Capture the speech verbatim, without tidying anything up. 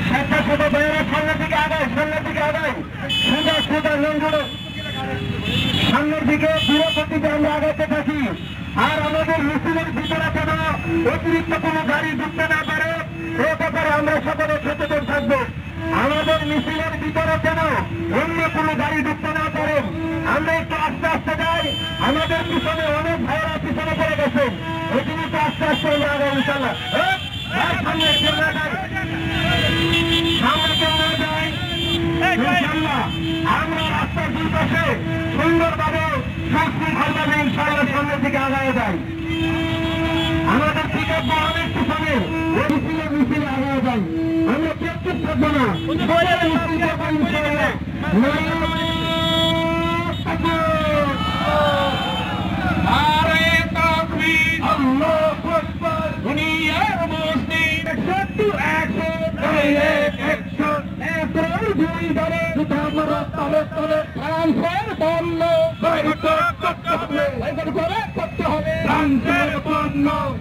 স্বেচ্ছাসেবক ভাইয়েরা সামনের দিকে আগায়, সামনের দিকে আগায়, সোজা সোজা লঙ্ঘন সামনের দিকে দূরগতিতে আমরা আগাতে থাকি। আর আমাদের মিছিলের ভিতরে যেন অতিরিক্ত কোনো গাড়ি ঢুকতে না পারে এ ব্যাপারে আমরা সকলে সচেতন থাকবো। আমাদের মিছিলের ভিতরে যেন অন্য কোনো গাড়ি ঢুকতে না পারে। আমরা একটু আস্তে আস্তে যাই, আমাদের পিছনে অনেক ভাইয়েরা পিছনে পড়ে গেছেন, ওই জন্য একটু আস্তে আস্তে আমরা আগাই ইনশাল্লাহ। সামনে কেউ না যায়, সামনে কেউ না যায় ইনশাল্লাহ। আমরা রাস্তার দুই পাশে সুন্দরভাবে সুশৃঙ্খলভাবে ইনশাল্লাহ সামনের দিকে আগায় যাই। আমাদের পিকআপ অনেক পিছনে মিছিলে মিছিলে আগায় যাই। আমরা প্রত্যেক থাকবো না, মিছিল যাবো ইনশাল্লাহ। করতে হবে